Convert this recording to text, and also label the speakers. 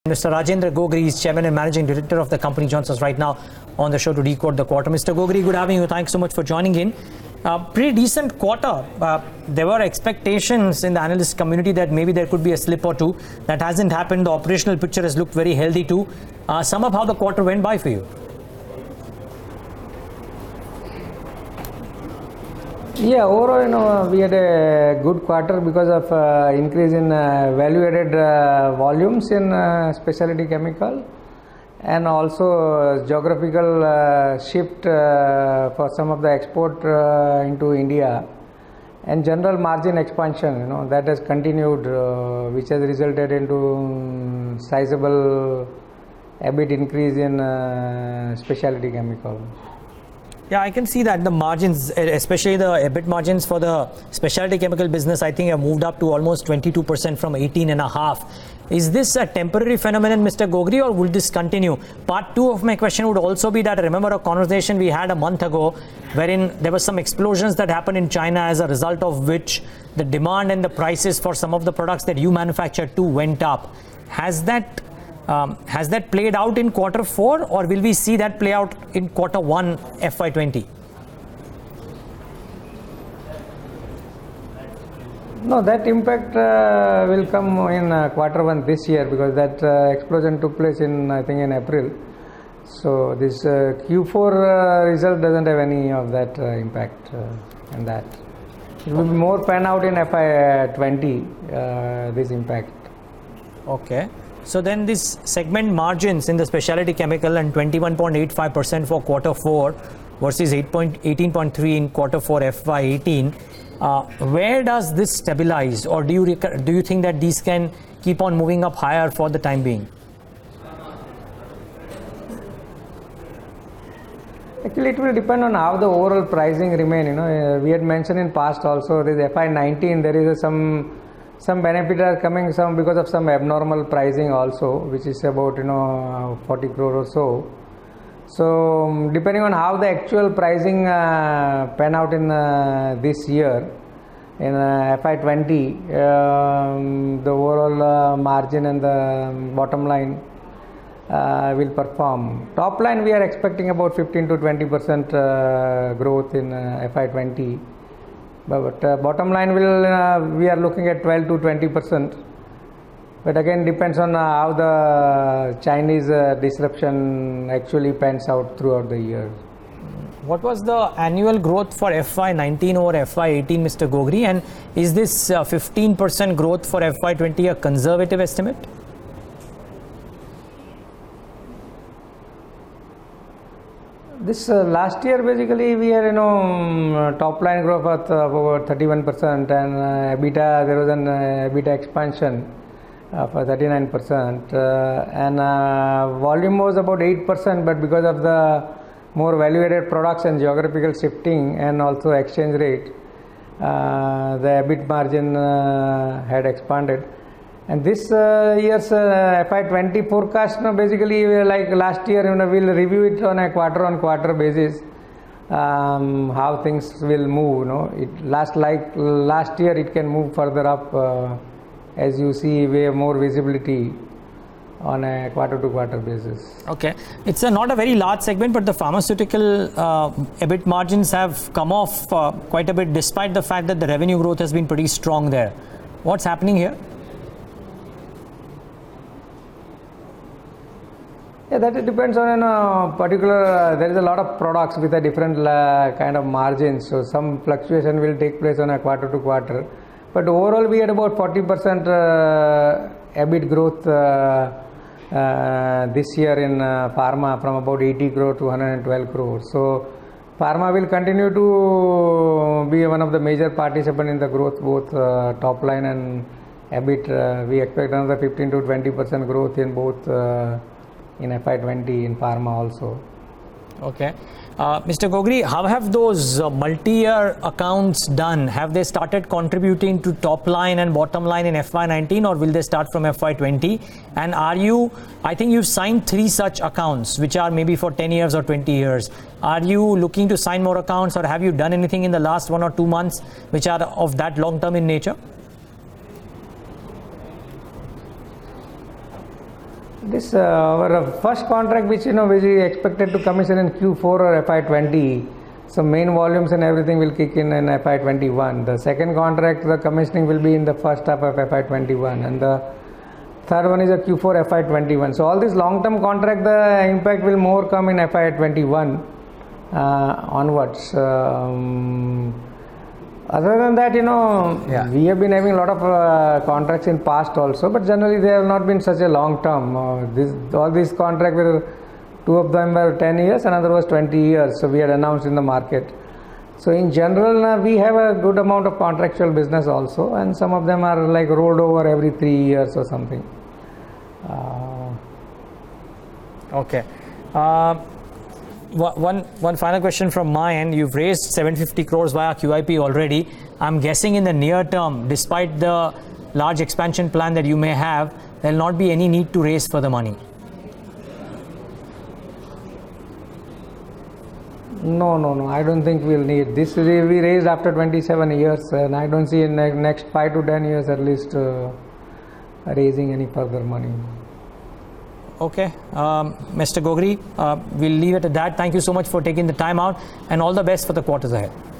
Speaker 1: Mr. Rajendra Gogri is Chairman and Managing Director of the company, joins us right now on the show to decode the quarter. Mr. Gogri, good having you. Thanks so much for joining in. Pretty decent quarter. There were expectations in the analyst community that maybe there could be a slip or two. That hasn't happened. The operational picture has looked very healthy too. Sum up how the quarter went by for you.
Speaker 2: Yeah, overall, we had a good quarter because of increase in value-added volumes in specialty chemical, and also geographical shift for some of the export into India, and general margin expansion. That has continued, which has resulted into sizable EBIT increase in specialty chemical.
Speaker 1: Yeah, I can see that the margins, especially the EBIT margins for the specialty chemical business, I think have moved up to almost 22% from 18.5%. Is this a temporary phenomenon, Mr. Gogri, or will this continue? Part two of my question would also be that I remember a conversation we had a month ago wherein there were some explosions that happened in China, as a result of which the demand and the prices for some of the products that you manufacture too went up. Has that played out in quarter 4, or will we see that play out in quarter 1 FY20?
Speaker 2: No, that impact will come in quarter 1 this year, because that explosion took place I think in April. So this Q4 result doesn't have any of that impact in that. It will be more pan out in FY20, this impact.
Speaker 1: Okay. So then this segment margins in the specialty chemical and 21.85% for quarter 4 versus 18.3 in quarter 4 FY18. Where does this stabilize, or do you think that these can keep on moving up higher for the time being?
Speaker 2: Actually, it will depend on how the overall pricing remain. We had mentioned in past also, this FY19 there is some benefit are coming because of some abnormal pricing also, which is about 40 crore or so. So depending on how the actual pricing pan out in this year in FY20, the overall margin and the bottom line will perform. Top line we are expecting about 15 to 20% growth in FY20. But bottom line we are looking at 12 to 20%. But again, depends on how the Chinese disruption actually pans out throughout the year.
Speaker 1: What was the annual growth for FY19 over FY18, Mr. Gogri? And is this 15% growth for FY20 a conservative estimate?
Speaker 2: This last year basically we are top line growth at about 31%, and EBITDA, there was an EBITDA expansion for 39%, and volume was about 8%, but because of the more value added products and geographical shifting and also exchange rate, the EBIT margin had expanded. And this year's FY20 forecast, basically like last year, we'll review it on a quarter-on-quarter basis, how things will move. Last year, it can move further up as you see way more visibility on a quarter-to-quarter basis.
Speaker 1: Okay, it's not a very large segment, but the pharmaceutical EBIT margins have come off quite a bit, despite the fact that the revenue growth has been pretty strong there. What's happening here?
Speaker 2: Yeah, that depends on particular. There is a lot of products with a different kind of margins, so some fluctuation will take place on a quarter to quarter. But overall, we had about 40% EBIT growth this year in pharma, from about 80 crore to 112 crore. So pharma will continue to be one of the major participants in the growth, both top line and EBIT. We expect another 15 to 20% growth in both. In FY20 in pharma also.
Speaker 1: Okay. Mr. Gogri, how have those multi-year accounts done? Have they started contributing to top line and bottom line in FY19, or will they start from FY20? And I think you've signed 3 such accounts, which are maybe for 10 years or 20 years. Are you looking to sign more accounts, or have you done anything in the last 1 or 2 months which are of that long-term in nature?
Speaker 2: This our first contract, which which is expected to commission in Q4 or FY20. So main volumes and everything will kick in FY21. The second contract, the commissioning will be in the first half of FY21, and the third one is a Q4 FY21. So all these long-term contract, the impact will more come in FY21 onwards. Other than that, we have been having a lot of contracts in past also, but generally they have not been such a long term. All these contracts were, two of them were 10 years, another was 20 years. So we had announced in the market. So in general, we have a good amount of contractual business also, and some of them are like rolled over every 3 years or something.
Speaker 1: Okay. One final question from my end. You've raised 750 crores via QIP already. I'm guessing in the near term, despite the large expansion plan that you may have, there will not be any need to raise further money.
Speaker 2: No. I don't think we'll need this. We raised after 27 years, and I don't see in the next 5 to 10 years at least raising any further money.
Speaker 1: Okay, Mr. Gogri, we'll leave it at that. Thank you so much for taking the time out, and all the best for the quarters ahead.